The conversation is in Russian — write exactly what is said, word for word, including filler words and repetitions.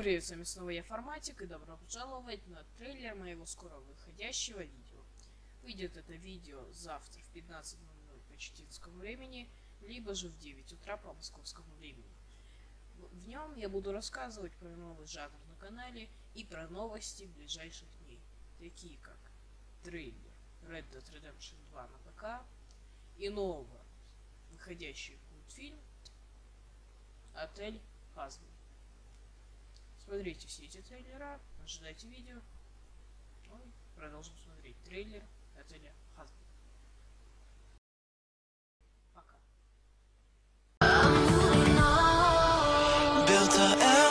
привет, с вами снова я, Форматик, и добро пожаловать на трейлер моего скоро выходящего видео. Выйдет это видео завтра в пятнадцать ноль ноль по читинскому времени, либо же в девять утра по московскому времени. В нем я буду рассказывать про новый жанр на канале и про новости ближайших дней, такие как трейлер Red Dead Redemption два на ПК и нового выходящий мультфильм Отель Хазбин. Смотрите все эти трейлера, ожидайте видео. Ну и продолжим смотреть трейлер Отеля Хазбин. Пока.